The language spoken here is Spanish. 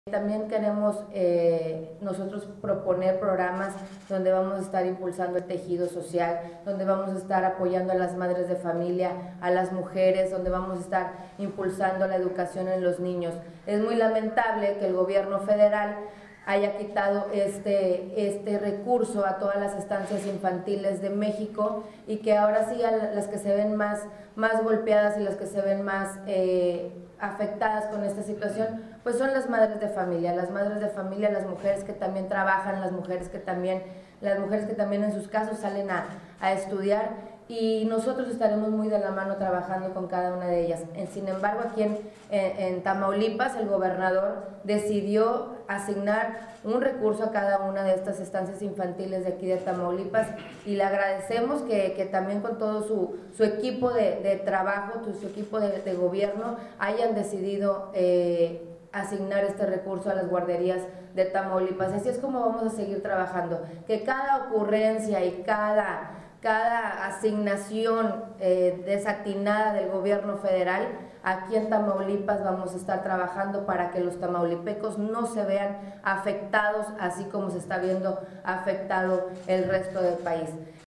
También queremos nosotros proponer programas donde vamos a estar impulsando el tejido social, donde vamos a estar apoyando a las madres de familia, a las mujeres, donde vamos a estar impulsando la educación en los niños. Es muy lamentable que el gobierno federal haya quitado este recurso a todas las estancias infantiles de México y que ahora sí a las que se ven más golpeadas y las que se ven más afectadas con esta situación, pues son las madres de familia, las mujeres que también trabajan, las mujeres que también en sus casos salen a estudiar, y nosotros estaremos muy de la mano trabajando con cada una de ellas. Sin embargo, aquí en Tamaulipas, el gobernador decidió asignar un recurso a cada una de estas estancias infantiles de aquí de Tamaulipas, y le agradecemos que también con todo su equipo de trabajo, su equipo de gobierno, hayan decidido asignar este recurso a las guarderías de Tamaulipas. Así es como vamos a seguir trabajando, que cada ocurrencia y cada asignación desatinada del gobierno federal, aquí en Tamaulipas vamos a estar trabajando para que los tamaulipecos no se vean afectados así como se está viendo afectado el resto del país.